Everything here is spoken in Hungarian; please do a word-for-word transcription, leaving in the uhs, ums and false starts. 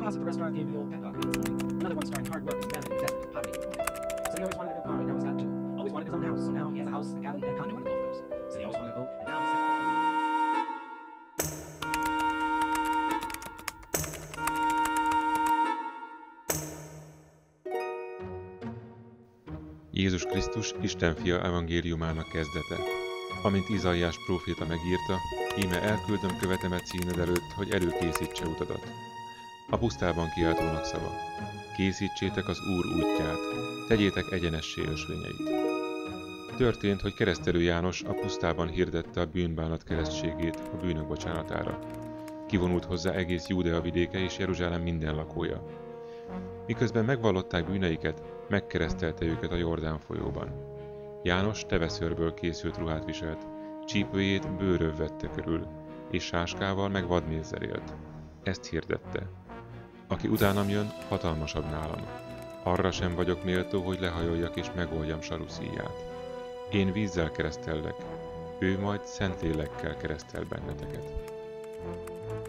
boss at the restaurant gave me the old pep talk this morning. Another one starring hard work is better than desperate poverty. So he always wanted a car, and now he's got two. Always wanted his own house, so now he has a house, a cabin, and a condo, and a golf course. So he always wanted a boat, and now he's set. Jézus Krisztus Isten fia evangéliumának kezdete. Amint Izaiás próféta megírta, íme elküldöm követemet színed előtt, hogy előkészítse utadat. A pusztában kiáltónak szava. Készítsétek az Úr útját, tegyétek egyenessé ösvényeit. Történt, hogy Keresztelő János a pusztában hirdette a bűnbánat keresztségét a bűnök bocsánatára. Kivonult hozzá egész Júdea vidéke és Jeruzsálem minden lakója. Miközben megvallották bűneiket, megkeresztelte őket a Jordán folyóban. János teveszőrből készült ruhát viselt, csípőjét bőröv vette körül, és sáskával meg vadmézzel élt. Ezt hirdette. Aki utánam jön, hatalmasabb nálam. Arra sem vagyok méltó, hogy lehajoljak és megoldjam saruszíját. Én vízzel keresztellek, ő majd Szentlélekkel keresztel benneteket.